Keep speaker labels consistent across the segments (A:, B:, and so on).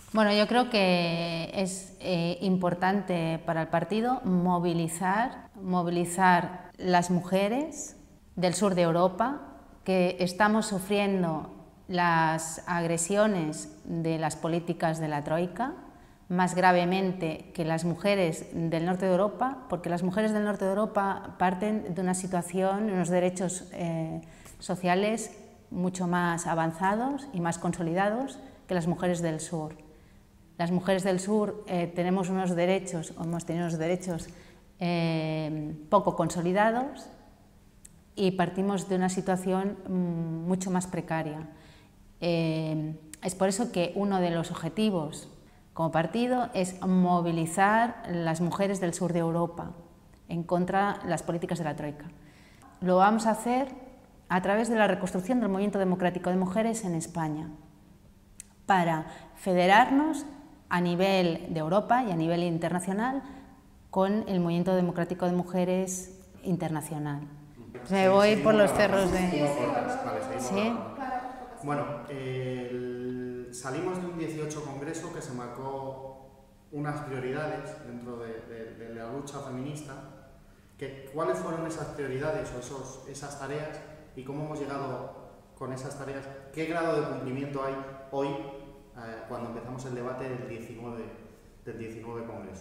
A: Bueno, yo creo que es importante para el partido movilizar las mujeres del sur de Europa, que estamos sufriendo las agresiones de las políticas de la Troika, más gravemente que las mujeres del norte de Europa, porque las mujeres del norte de Europa parten de una situación, unos derechos sociales mucho más avanzados y más consolidados que las mujeres del sur. Las mujeres del sur tenemos unos derechos, o hemos tenido unos derechos poco consolidados y partimos de una situación mucho más precaria. Es por eso que uno de los objetivos como partido es movilizar las mujeres del sur de Europa en contra de las políticas de la Troika. Lo vamos a hacer a través de la reconstrucción del movimiento democrático de mujeres en España, para federarnos a nivel de Europa y a nivel internacional con el movimiento democrático de mujeres internacional. Me voy por los cerros de...
B: Vale,
A: ¿Sí?
B: Bueno, salimos de un 18 congreso que se marcó unas prioridades dentro de la lucha feminista. ¿Cuáles fueron esas prioridades o esas tareas y cómo hemos llegado con esas tareas? ¿Qué grado de cumplimiento hay hoy cuando empezamos el debate del 19 congreso?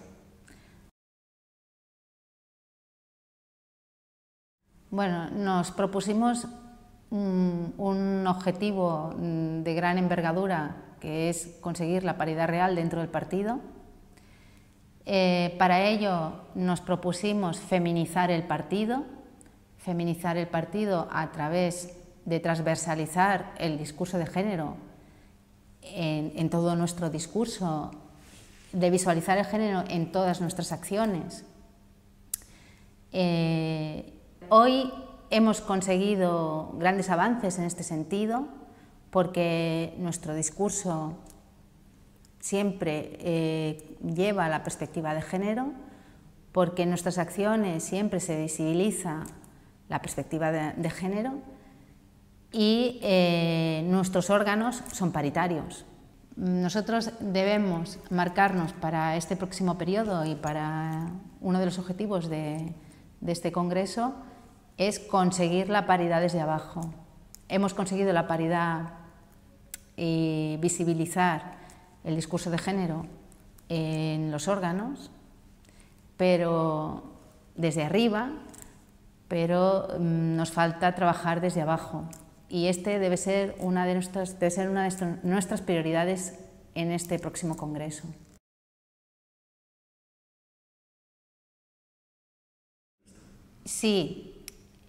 A: Bueno, nos propusimos un objetivo de gran envergadura, que es conseguir la paridad real dentro del partido. Para ello nos propusimos feminizar el partido a través de transversalizar el discurso de género en todo nuestro discurso, de visualizar el género en todas nuestras acciones. Hoy hemos conseguido grandes avances en este sentido, porque nuestro discurso siempre lleva la perspectiva de género, porque en nuestras acciones siempre se visibiliza la perspectiva de género y nuestros órganos son paritarios. Nosotros debemos marcarnos para este próximo periodo y para uno de los objetivos de este congreso es conseguir la paridad desde abajo. Hemos conseguido la paridad y visibilizar el discurso de género en los órganos, pero desde arriba, pero nos falta trabajar desde abajo. Y este debe ser una de nuestras prioridades en este próximo congreso. Sí,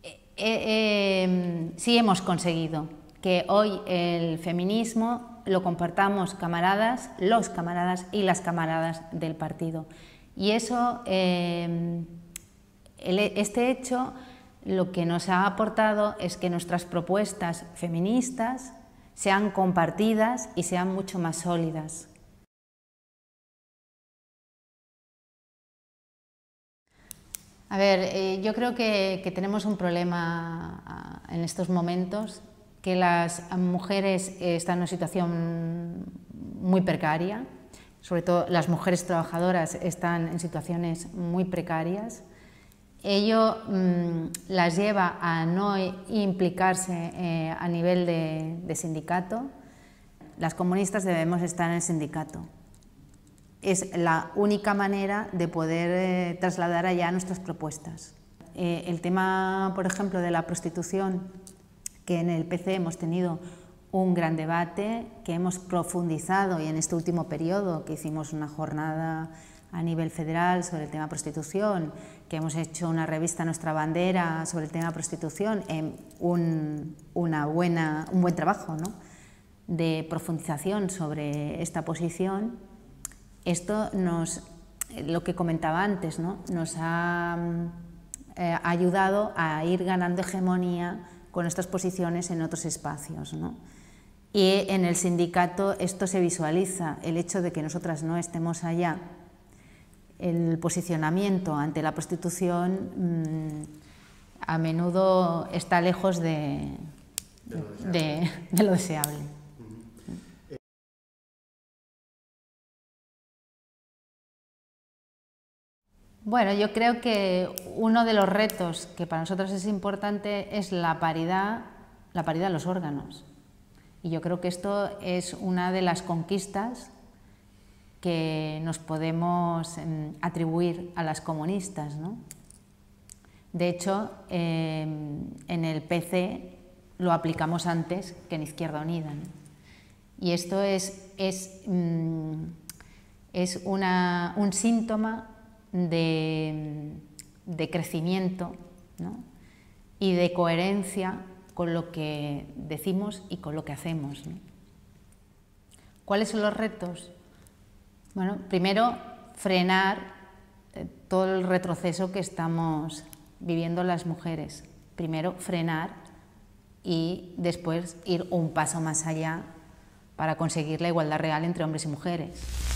A: sí hemos conseguido que hoy el feminismo lo compartamos los camaradas y las camaradas del partido. Y eso, este hecho, lo que nos ha aportado es que nuestras propuestas feministas sean compartidas y sean mucho más sólidas. A ver, yo creo que tenemos un problema en estos momentos, que las mujeres están en una situación muy precaria, sobre todo las mujeres trabajadoras están en situaciones muy precarias. Ello las lleva a no implicarse a nivel de sindicato. Las comunistas debemos estar en el sindicato. Es la única manera de poder trasladar allá nuestras propuestas. El tema, por ejemplo, de la prostitución, que en el PC hemos tenido un gran debate, que hemos profundizado, y en este último periodo que hicimos una jornada a nivel federal sobre el tema prostitución, que hemos hecho una revista Nuestra Bandera sobre el tema prostitución, un buen trabajo, ¿no?, de profundización sobre esta posición. Esto lo que comentaba antes, ¿no?, nos ha ayudado a ir ganando hegemonía con estas posiciones en otros espacios, ¿no? Y en el sindicato esto se visualiza, el hecho de que nosotras no estemos allá. El posicionamiento ante la prostitución a menudo está lejos de lo deseable. Bueno, yo creo que uno de los retos que para nosotros es importante es la paridad en los órganos. Y yo creo que esto es una de las conquistas que nos podemos atribuir a las comunistas, ¿no? De hecho, en el PC lo aplicamos antes que en Izquierda Unida, ¿no? Y esto es un síntoma de crecimiento, ¿no? Y de coherencia con lo que decimos y con lo que hacemos, ¿no? ¿Cuáles son los retos? Bueno, primero, frenar todo el retroceso que estamos viviendo las mujeres. Primero, frenar y después ir un paso más allá para conseguir la igualdad real entre hombres y mujeres.